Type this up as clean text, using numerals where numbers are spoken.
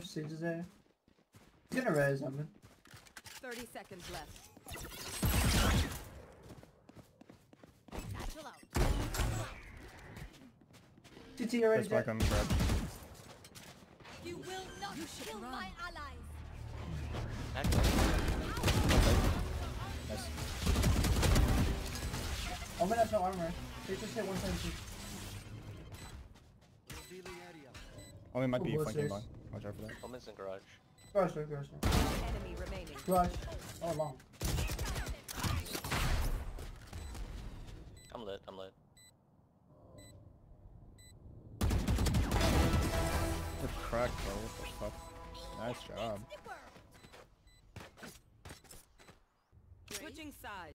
Siege is there. He's gonna res something. 30 seconds left. Satchel out. CT already That's why I dead. come grab. You will not kill my allies. Nice. Omen has no armor. They just hit 170. Oh, it might be Ooh, flanking what's long. Watch out for that. Omen's in garage. Garage door, garage door. Enemy remaining. Garage. Oh, long. I'm lit. I'm lit. Good crack, bro. What the fuck? Nice job. Switching sides.